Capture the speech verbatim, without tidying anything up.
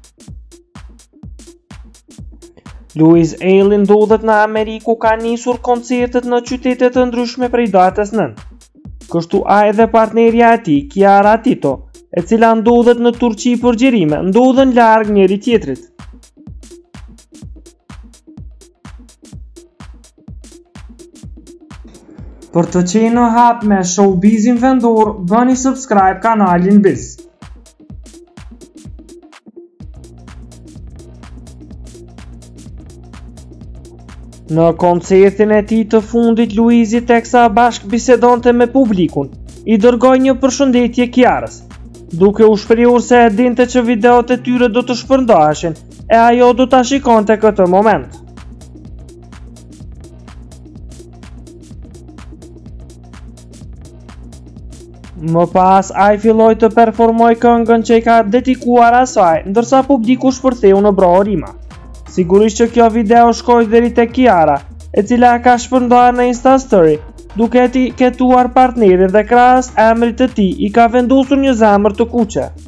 Louise Ailey ndodhet në Amerikë ku ka nisur koncertet në qytete të ndryshme prej datës nëntë. Kështu ai dhe partnerja e tij, Chiara Tito, e cila ndodhet në Turqi për xhirime, ndodhen larg njëri tjetrit. Për të qenë në hap me showbizin vendor, bëni subscribe kanalin Biz. Në koncertin e tij të fundit, Luizi teksa bashk bisedonte me publikun, i dërgoi një përshëndetje Chiarës, duke u shprehur se e dinte që videot e tyre do të shpërndaheshin e ajo do ta shikonte këtë moment. Më pas, ai filloi të performoj këngën që i ka dedikuar asaj, ndërsa publiku shpërtheu në brohorima. Sigurisht që kjo video shkoi deri tek Chiara, e cila ka shpërndarë në Insta Story, duke etiketuar partnerin dhe krahas emrit të tij i ka vendosur një zemër të kuqe.